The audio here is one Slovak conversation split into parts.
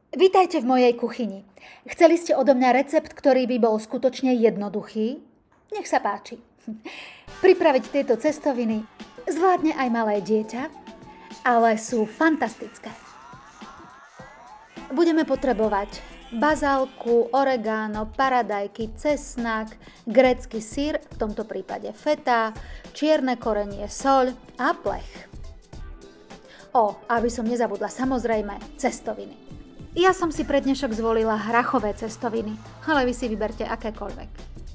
Vítajte v mojej kuchyni. Chceli ste odo mňa recept, ktorý by bol skutočne jednoduchý? Nech sa páči. Pripraviť tieto cestoviny zvládne aj malé dieťa, ale sú fantastické. Budeme potrebovať bazálku, oregano, paradajky, cesnak, grécky syr, v tomto prípade feta, čierne korenie, soľ a plech. Aby som nezabudla, samozrejme, cestoviny. Ja som si pre dnešok zvolila hrachové cestoviny, ale vy si vyberte akékoľvek.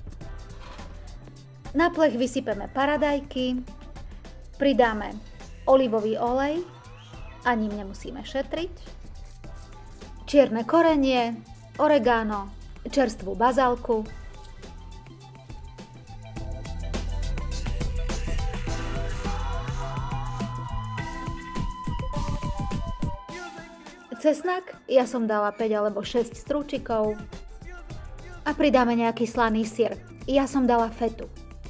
Na plech vysypeme paradajky, pridáme olivový olej, ani nemusíme šetriť, čierne korenie, oregano, čerstvú bazálku, cesnak, ja som dala 5 alebo 6 strúčikov a pridáme nejaký slaný syr. Ja som dala fetu.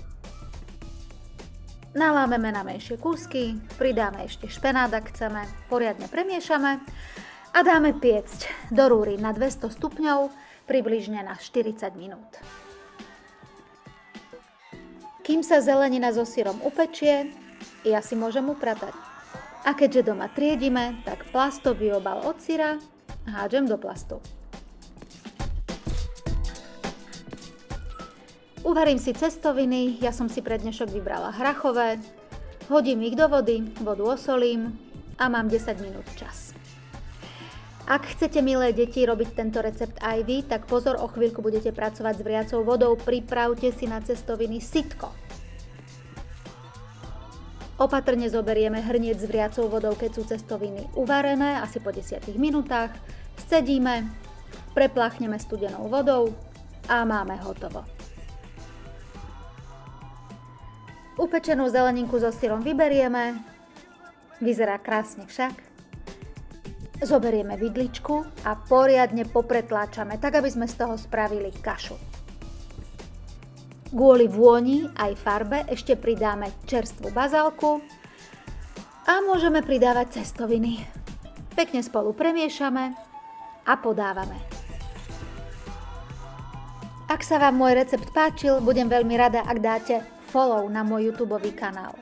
Nalámeme na menšie kúsky, pridáme ešte špenát, ak chceme, poriadne premiešame a dáme piecť do rúry na 200 stupňov približne na 40 minút. Kým sa zelenina so syrom upečie, ja si môžem upratať. A keďže doma triedime, tak plastový obal od syra hádžem do plastu. Uvarím si cestoviny, ja som si pre dnešok vybrala hrachové, hodím ich do vody, vodu osolím a mám 10 minút čas. Ak chcete, milé deti, robiť tento recept aj vy, tak pozor, o chvíľku budete pracovať s vriacou vodou, pripravte si na cestoviny sytko. Opatrne zoberieme hrniec s vriacou vodou, keď sú cestoviny uvarené, asi po 10 minútach, scedíme, prepláchneme studenou vodou a máme hotovo. Upečenú zeleninku so syrom vyberieme, vyzerá krásne však. Zoberieme vidličku a poriadne popretláčame, tak aby sme z toho spravili kašu. Kvôli vôni aj farbe ešte pridáme čerstvú bazálku a môžeme pridávať cestoviny. Pekne spolu premiešame a podávame. Ak sa vám môj recept páčil, budem veľmi rada, ak dáte follow na môj YouTube kanál.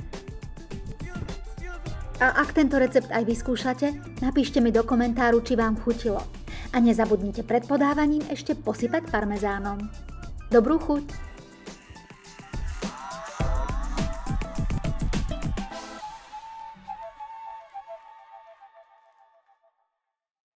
A ak tento recept aj vyskúšate, napíšte mi do komentáru, či vám chutilo. A nezabudnite pred podávaním ešte posypať parmezánom. Dobrú chuť!